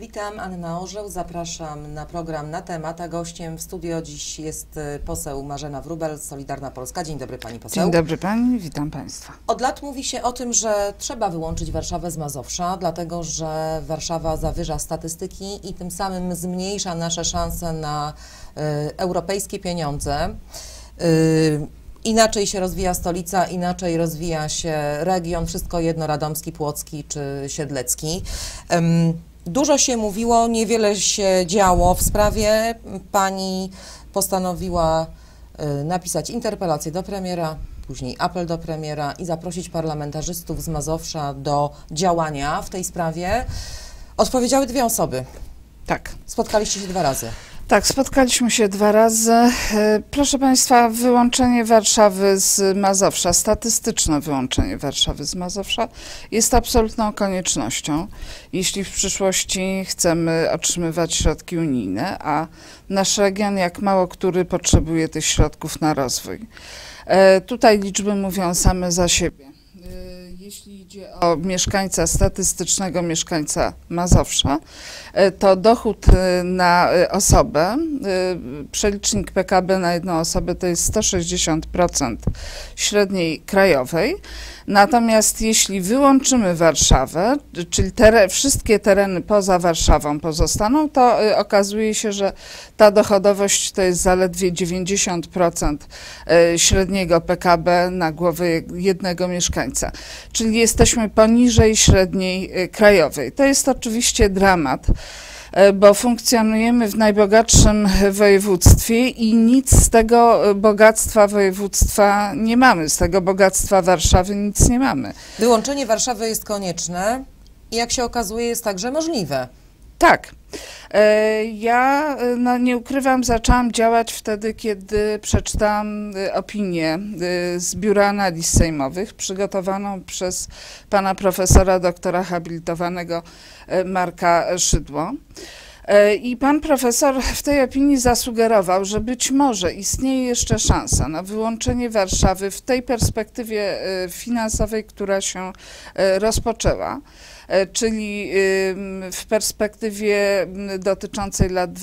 Witam, Anna Orzeł, zapraszam na program Na Temat, a gościem w studio dziś jest poseł Marzena Wróbel, Solidarna Polska. Dzień dobry pani poseł. Dzień dobry pani, witam państwa. Od lat mówi się o tym, że trzeba wyłączyć Warszawę z Mazowsza, dlatego że Warszawa zawyża statystyki i tym samym zmniejsza nasze szanse na europejskie pieniądze. Inaczej się rozwija stolica, inaczej rozwija się region, wszystko jedno radomski, płocki czy siedlecki. Dużo się mówiło, niewiele się działo w sprawie. Pani postanowiła napisać interpelację do premiera, później apel do premiera i zaprosić parlamentarzystów z Mazowsza do działania w tej sprawie. Odpowiedziały dwie osoby. Tak. Spotkaliście się 2 razy. Tak, spotkaliśmy się 2 razy. Proszę państwa, wyłączenie Warszawy z Mazowsza, statystyczne wyłączenie Warszawy z Mazowsza jest absolutną koniecznością, jeśli w przyszłości chcemy otrzymywać środki unijne, a nasz region, jak mało który, potrzebuje tych środków na rozwój. Tutaj liczby mówią same za siebie. Jeśli idzie o mieszkańca, statystycznego mieszkańca Mazowsza, to dochód na osobę, przelicznik PKB na jedną osobę to jest 160% średniej krajowej. Natomiast jeśli wyłączymy Warszawę, czyli wszystkie tereny poza Warszawą pozostaną, to okazuje się, że ta dochodowość to jest zaledwie 90% średniego PKB na głowę jednego mieszkańca. Czyli jesteśmy poniżej średniej krajowej. To jest oczywiście dramat, bo funkcjonujemy w najbogatszym województwie i nic z tego bogactwa województwa nie mamy. Z tego bogactwa Warszawy nic nie mamy. Wyłączenie Warszawy jest konieczne i jak się okazuje jest także możliwe. Tak. Ja, nie ukrywam, zaczęłam działać wtedy, kiedy przeczytałam opinię z Biura Analiz Sejmowych, przygotowaną przez pana profesora, doktora habilitowanego Marka Szydło. I pan profesor w tej opinii zasugerował, że być może istnieje jeszcze szansa na wyłączenie Warszawy w tej perspektywie finansowej, która się rozpoczęła, czyli w perspektywie dotyczącej lat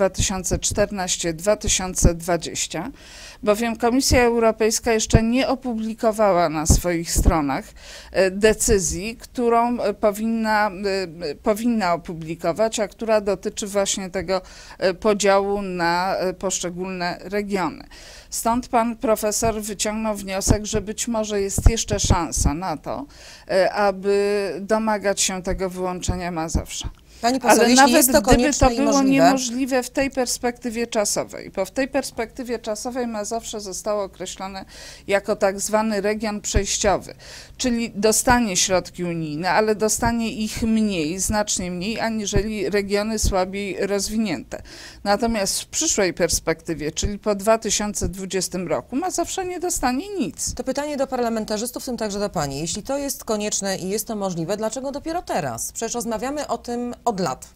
2014-2020, bowiem Komisja Europejska jeszcze nie opublikowała na swoich stronach decyzji, którą powinna opublikować, a która dotyczy właśnie tego podziału na poszczególne regiony. Stąd pan profesor wyciągnął wniosek, że być może jest jeszcze szansa na to, aby domagać się tego wyłączenia Mazowsza. Pani poseł, ale jeśli nawet jest to gdyby to było możliwe, niemożliwe w tej perspektywie czasowej, bo w tej perspektywie czasowej Mazowsze zostało określone jako tak zwany region przejściowy, czyli dostanie środki unijne, ale dostanie ich mniej, znacznie mniej, aniżeli regiony słabiej rozwinięte. Natomiast w przyszłej perspektywie, czyli po 2020 roku, Mazowsze nie dostanie nic. to pytanie do parlamentarzystów, w tym także do pani. Jeśli to jest konieczne i jest to możliwe, dlaczego dopiero teraz? Przecież rozmawiamy o tym od lat.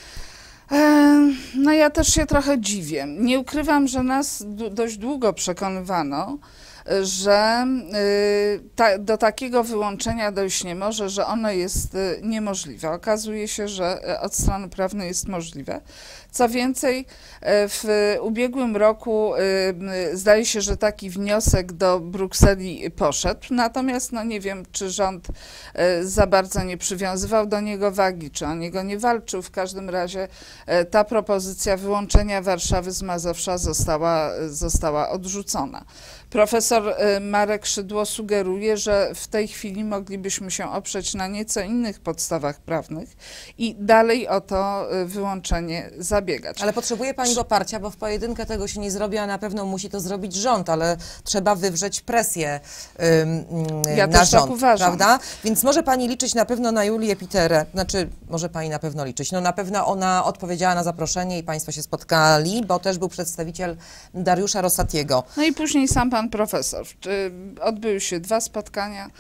No ja też się trochę dziwię. Nie ukrywam, że nas dość długo przekonywano, że do takiego wyłączenia dojść nie może, że ono jest niemożliwe. Okazuje się, że od strony prawnej jest możliwe. Co więcej, w ubiegłym roku zdaje się, że taki wniosek do Brukseli poszedł, natomiast nie wiem, czy rząd za bardzo nie przywiązywał do niego wagi, czy o niego nie walczył. W każdym razie ta propozycja wyłączenia Warszawy z Mazowsza została odrzucona. Profesor Marek Szydło sugeruje, że w tej chwili moglibyśmy się oprzeć na nieco innych podstawach prawnych i dalej o to wyłączenie zabiegać. Ale potrzebuje pani poparcia, bo w pojedynkę tego się nie zrobi, a na pewno musi to zrobić rząd, ale trzeba wywrzeć presję ja na też rząd, tak uważam. prawda? Więc może pani liczyć na pewno na Julię Piterę, znaczy może pani na pewno liczyć, na pewno ona odpowiedziała na zaproszenie i państwo się spotkali, bo też był przedstawiciel Dariusza Rosatiego. No i później sam pan profesor. Odbyły się 2 spotkania.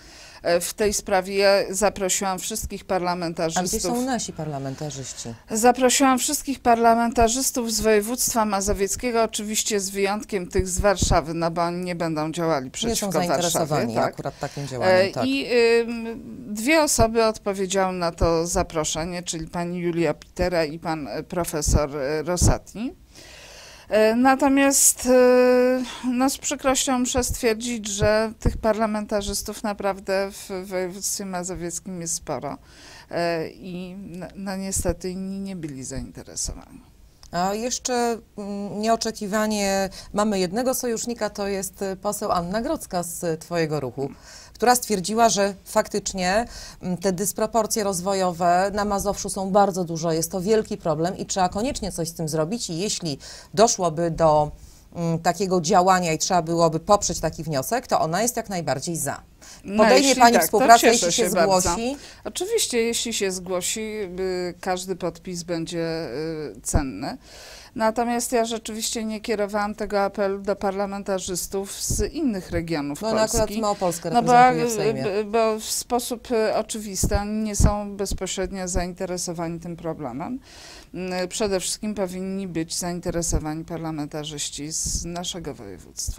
w tej sprawie. Ja zaprosiłam wszystkich A gdzie parlamentarzystów. są nasi parlamentarzyści? Zaprosiłam wszystkich parlamentarzystów z województwa mazowieckiego, oczywiście z wyjątkiem tych z Warszawy, no bo oni nie będą działali Nie są przeciwko zainteresowani Warszawie. Tak? akurat takim działaniem. Tak. I dwie osoby odpowiedziały na to zaproszenie, czyli pani Julia Pitera i pan profesor Rosati. Natomiast no, z przykrością muszę stwierdzić, że tych parlamentarzystów naprawdę w województwie mazowieckim jest sporo i no, niestety inni nie byli zainteresowani. A jeszcze nieoczekiwanie mamy jednego sojusznika, to jest poseł Anna Grodzka z Twojego ruchu, która stwierdziła, że faktycznie te dysproporcje rozwojowe na Mazowszu są bardzo duże, jest to wielki problem i trzeba koniecznie coś z tym zrobić i jeśli doszłoby do takiego działania i trzeba byłoby poprzeć taki wniosek, to ona jest jak najbardziej za. Podejmie jeśli Pani tak, to współpracę, cieszę jeśli się bardzo. zgłosi? Oczywiście, jeśli się zgłosi, każdy podpis będzie cenny. Natomiast ja rzeczywiście nie kierowałam tego apelu do parlamentarzystów z innych regionów No ona akurat Polski. Małopolskę No reprezentuje w Sejmie. bo w sposób oczywisty oni nie są bezpośrednio zainteresowani tym problemem. Przede wszystkim powinni być zainteresowani parlamentarzyści z naszego województwa.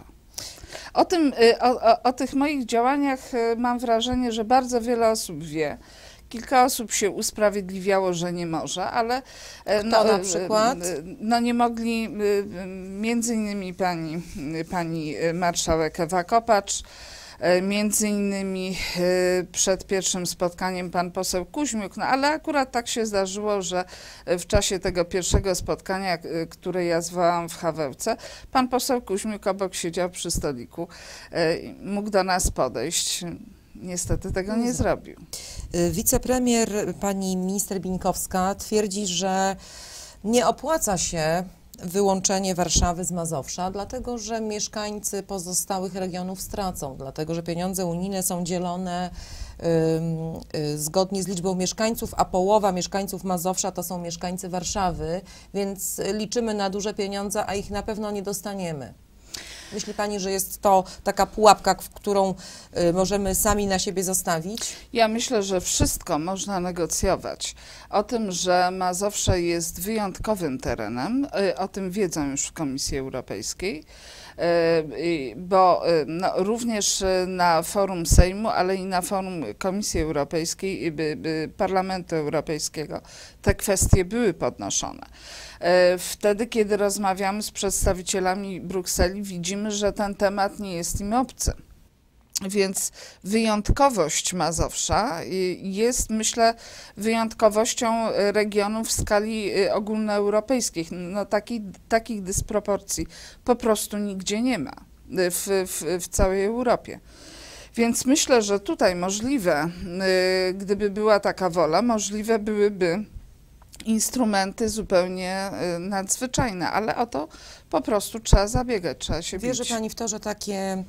O tych moich działaniach mam wrażenie, że bardzo wiele osób wie. Kilka osób się usprawiedliwiało, że nie może, ale Kto na przykład? No nie mogli między innymi pani marszałek Ewa Kopacz, między innymi przed pierwszym spotkaniem pan poseł Kuźmiuk, no ale akurat tak się zdarzyło, że w czasie tego pierwszego spotkania, które ja zwołałam w Hawełce, pan poseł Kuźmiuk obok siedział przy stoliku, mógł do nas podejść. Niestety tego nie zrobił. Wicepremier, pani minister Bieńkowska twierdzi, że nie opłaca się wyłączenie Warszawy z Mazowsza, dlatego że mieszkańcy pozostałych regionów stracą, dlatego że pieniądze unijne są dzielone zgodnie z liczbą mieszkańców, a połowa mieszkańców Mazowsza to są mieszkańcy Warszawy, więc liczymy na duże pieniądze, a ich na pewno nie dostaniemy. Myśli Pani, że jest to taka pułapka, w którą możemy sami na siebie zostawić? Ja myślę, że wszystko można negocjować. O tym, że Mazowsze jest wyjątkowym terenem, o tym wiedzą już w Komisji Europejskiej, bo no, również na forum Sejmu, ale i na forum Komisji Europejskiej, Parlamentu Europejskiego te kwestie były podnoszone. Wtedy, kiedy rozmawiamy z przedstawicielami Brukseli, widzimy, że ten temat nie jest im obcy. Więc wyjątkowość Mazowsza jest, myślę, wyjątkowością regionu w skali ogólnoeuropejskiej. No, takich dysproporcji po prostu nigdzie nie ma w całej Europie. Więc myślę, że tutaj możliwe, gdyby była taka wola, możliwe byłyby instrumenty zupełnie nadzwyczajne, ale o to po prostu trzeba zabiegać, trzeba się Wierzy bić. Pani w to, że takie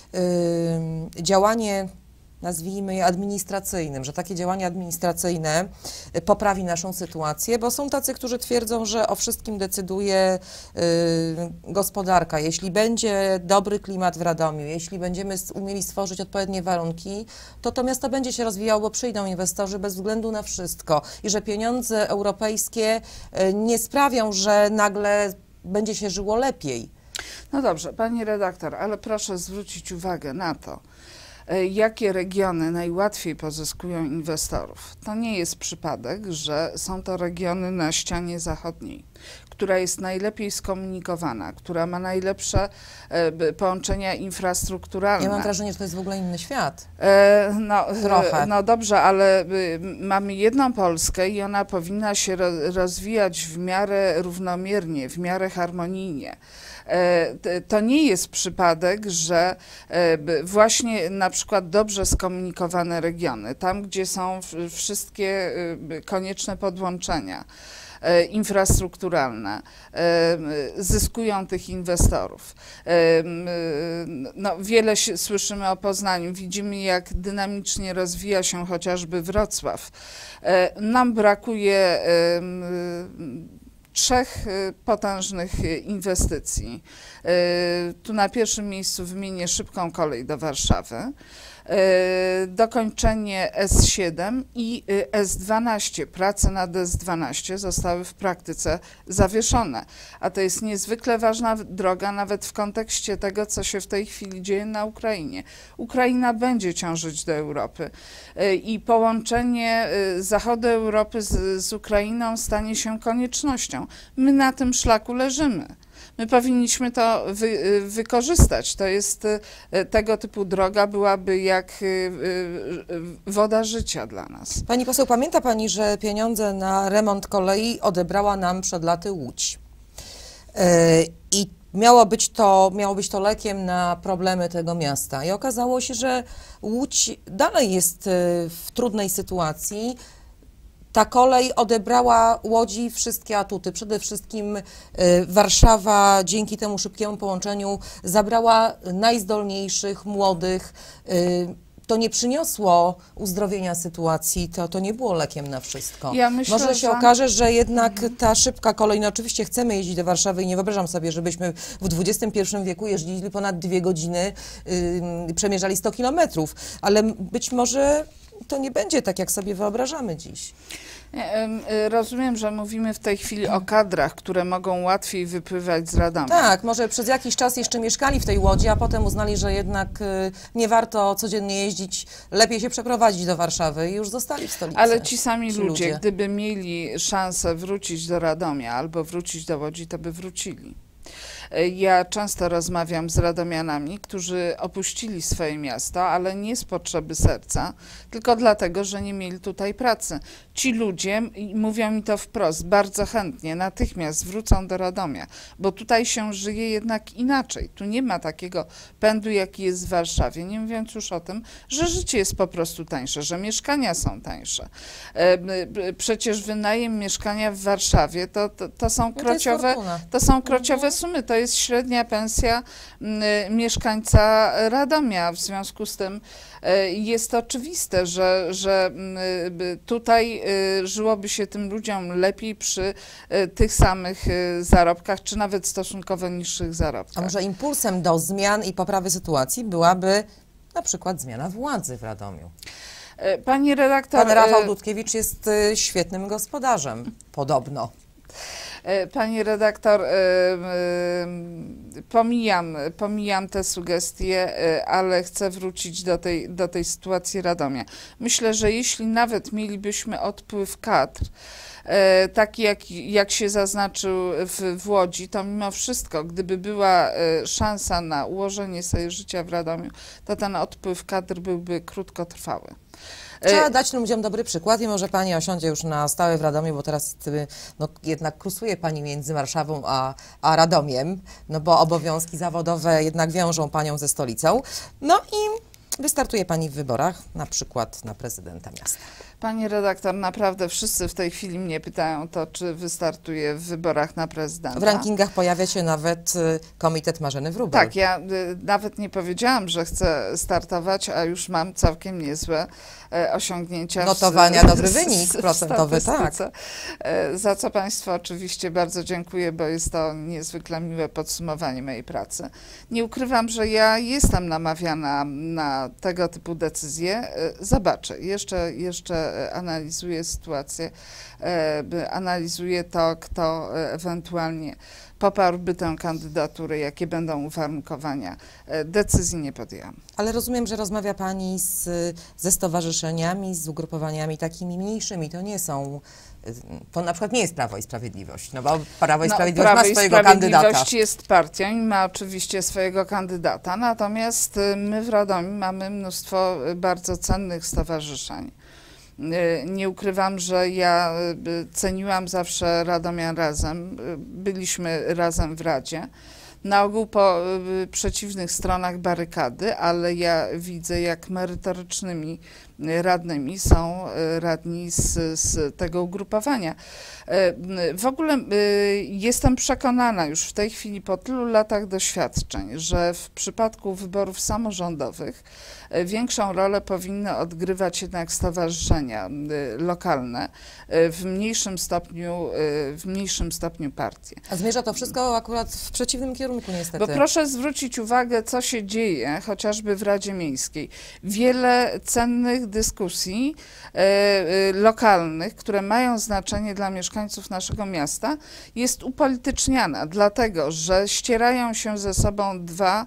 działanie, nazwijmy je administracyjnym, że takie działanie administracyjne poprawi naszą sytuację, bo są tacy, którzy twierdzą, że o wszystkim decyduje gospodarka. Jeśli będzie dobry klimat w Radomiu, jeśli będziemy umieli stworzyć odpowiednie warunki, to miasto będzie się rozwijało, bo przyjdą inwestorzy bez względu na wszystko i że pieniądze europejskie nie sprawią, że nagle będzie się żyło lepiej. No dobrze, pani redaktor, ale proszę zwrócić uwagę na to, jakie regiony najłatwiej pozyskują inwestorów. To nie jest przypadek, że są to regiony na ścianie zachodniej, która jest najlepiej skomunikowana, która ma najlepsze połączenia infrastrukturalne. Ja mam wrażenie, że to jest w ogóle inny świat. Trochę. No dobrze, ale mamy jedną Polskę i ona powinna się rozwijać w miarę równomiernie, w miarę harmonijnie. To nie jest przypadek, że właśnie na przykład dobrze skomunikowane regiony, tam gdzie są wszystkie konieczne podłączenia infrastrukturalne, zyskują tych inwestorów. No, wiele słyszymy o Poznaniu, widzimy jak dynamicznie rozwija się chociażby Wrocław. Nam brakuje 3 potężnych inwestycji. Tu na pierwszym miejscu wymienię szybką kolej do Warszawy. Dokończenie S7 i S12. Prace nad S12 zostały w praktyce zawieszone, a to jest niezwykle ważna droga nawet w kontekście tego, co się w tej chwili dzieje na Ukrainie. Ukraina będzie ciążyć do Europy i połączenie zachodu Europy z Ukrainą stanie się koniecznością. My na tym szlaku leżymy. My powinniśmy to wykorzystać. To jest tego typu droga, byłaby jak woda życia dla nas. Pani poseł, pamięta Pani, że pieniądze na remont kolei odebrała nam przed laty Łódź? I miało być to lekiem na problemy tego miasta. I okazało się, że Łódź dalej jest w trudnej sytuacji. Ta kolej odebrała Łodzi wszystkie atuty. Przede wszystkim Warszawa dzięki temu szybkiemu połączeniu zabrała najzdolniejszych, młodych. To nie przyniosło uzdrowienia sytuacji, to nie było lekiem na wszystko. Ja myślę, Może się okaże, że jednak ta szybka kolej, no oczywiście chcemy jeździć do Warszawy i nie wyobrażam sobie, żebyśmy w XXI wieku jeździli ponad 2 godziny, przemierzali 100 kilometrów, ale być może to nie będzie tak, jak sobie wyobrażamy dziś. Rozumiem, że mówimy w tej chwili o kadrach, które mogą łatwiej wypływać z Radomia. Tak, może przez jakiś czas jeszcze mieszkali w tej Łodzi, a potem uznali, że jednak nie warto codziennie jeździć, lepiej się przeprowadzić do Warszawy i już zostali w stolicy. Ale ci sami ludzie, gdyby mieli szansę wrócić do Radomia albo wrócić do Łodzi, to by wrócili. Ja często rozmawiam z radomianami, którzy opuścili swoje miasto, ale nie z potrzeby serca, tylko dlatego, że nie mieli tutaj pracy. Ci ludzie, mówią mi to wprost, bardzo chętnie, natychmiast wrócą do Radomia, bo tutaj się żyje jednak inaczej. Tu nie ma takiego pędu, jaki jest w Warszawie, nie mówiąc już o tym, że życie jest po prostu tańsze, że mieszkania są tańsze. Przecież wynajem mieszkania w Warszawie to są krociowe sumy. To jest średnia pensja mieszkańca Radomia. W związku z tym jest oczywiste, że tutaj żyłoby się tym ludziom lepiej przy tych samych zarobkach, czy nawet stosunkowo niższych zarobkach. A może impulsem do zmian i poprawy sytuacji byłaby na przykład zmiana władzy w Radomiu? Pani redaktor... Pan Rafał Dudkiewicz jest świetnym gospodarzem, podobno. Pani redaktor, pomijam te sugestie, ale chcę wrócić do tej sytuacji Radomia. Myślę, że jeśli nawet mielibyśmy odpływ kadr, taki jak się zaznaczył w Łodzi, to mimo wszystko, gdyby była szansa na ułożenie sobie życia w Radomiu, to ten odpływ kadr byłby krótkotrwały. Trzeba dać ludziom dobry przykład i może Pani osiądzie już na stałe w Radomiu, bo teraz no, jednak kursuje Pani między Warszawą a Radomiem, no bo obowiązki zawodowe jednak wiążą Panią ze stolicą. No i wystartuje Pani w wyborach, na przykład na prezydenta miasta. Pani redaktor, naprawdę wszyscy w tej chwili mnie pytają to, czy wystartuję w wyborach na prezydenta. W rankingach pojawia się nawet komitet Marzeny Wróbel. Tak, ja nawet nie powiedziałam, że chcę startować, a już mam całkiem niezłe osiągnięcia. Notowania, dobry wynik procentowy, tak. Za co Państwu oczywiście bardzo dziękuję, bo jest to niezwykle miłe podsumowanie mojej pracy. Nie ukrywam, że ja jestem namawiana na tego typu decyzje. Zobaczę, jeszcze analizuję sytuację, analizuję to, kto ewentualnie poparłby tę kandydaturę, jakie będą uwarunkowania. Decyzji nie podjęłam. Ale rozumiem, że rozmawia Pani ze stowarzyszeniami, z ugrupowaniami takimi mniejszymi. To nie są, to na przykład nie jest Prawo i Sprawiedliwość, no bo Prawo i Sprawiedliwość ma swojego kandydata. Sprawiedliwość jest partią i ma oczywiście swojego kandydata, natomiast my w Radomiu mamy mnóstwo bardzo cennych stowarzyszeń. Nie ukrywam, że ja ceniłam zawsze Radomian Razem, byliśmy razem w Radzie, na ogół po przeciwnych stronach barykady, ale ja widzę, jak merytorycznymi radnymi są radni z tego ugrupowania. W ogóle jestem przekonana już w tej chwili po tylu latach doświadczeń, że w przypadku wyborów samorządowych większą rolę powinny odgrywać jednak stowarzyszenia lokalne, w mniejszym stopniu partie. A zmierza to wszystko akurat w przeciwnym kierunku niestety. Bo proszę zwrócić uwagę, co się dzieje chociażby w Radzie Miejskiej. Wiele cennych dyskusji lokalnych, które mają znaczenie dla mieszkańców naszego miasta, jest upolityczniana, dlatego że ścierają się ze sobą dwa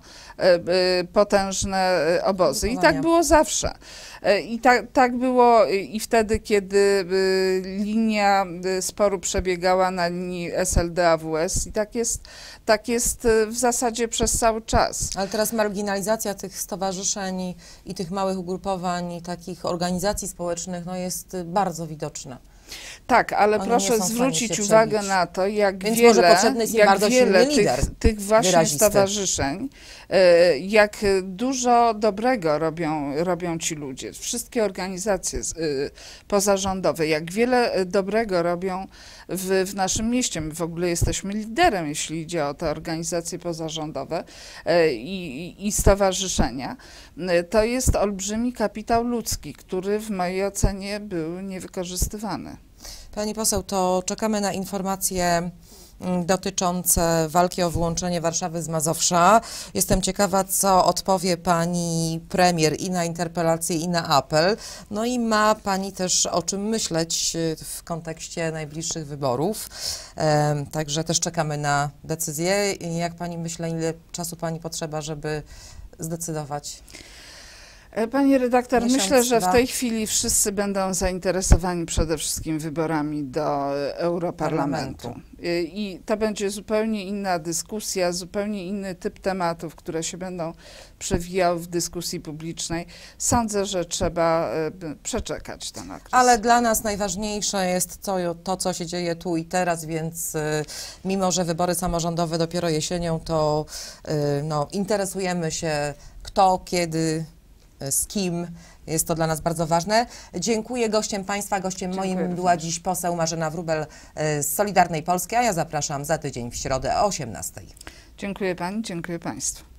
potężne obozy. I tak było zawsze. I tak było i wtedy, kiedy linia sporu przebiegała na linii SLD-AWS i tak jest w zasadzie przez cały czas. Ale teraz marginalizacja tych stowarzyszeń i tych małych ugrupowań i takich organizacji społecznych no, jest bardzo widoczna. Tak, ale Oni proszę zwrócić uwagę na to, jak wiele tych właśnie stowarzyszeń, jak dużo dobrego robią ci ludzie, wszystkie organizacje pozarządowe, jak wiele dobrego robią w naszym mieście. My w ogóle jesteśmy liderem, jeśli idzie o te organizacje pozarządowe i stowarzyszenia. To jest olbrzymi kapitał ludzki, który w mojej ocenie był niewykorzystywany. Pani poseł, to czekamy na informacje dotyczące walki o wyłączenie Warszawy z Mazowsza. Jestem ciekawa, co odpowie pani premier i na interpelację, i na apel. No i ma pani też o czym myśleć w kontekście najbliższych wyborów. Także też czekamy na decyzję. Jak pani myśli, ile czasu pani potrzeba, żeby zdecydować? Pani redaktor, myślę, że w tej chwili wszyscy będą zainteresowani przede wszystkim wyborami do Europarlamentu. I to będzie zupełnie inna dyskusja, zupełnie inny typ tematów, które się będą przewijały w dyskusji publicznej. Sądzę, że trzeba przeczekać ten okres. Ale dla nas najważniejsze jest to, co się dzieje tu i teraz, więc mimo, że wybory samorządowe dopiero jesienią, to no, interesujemy się kto, kiedy, z kim. Jest to dla nas bardzo ważne. Dziękuję gościem państwa. Gościem moim była dziś poseł Marzena Wróbel z Solidarnej Polski, a ja zapraszam za tydzień w środę o 18:00. Dziękuję pani, dziękuję państwu.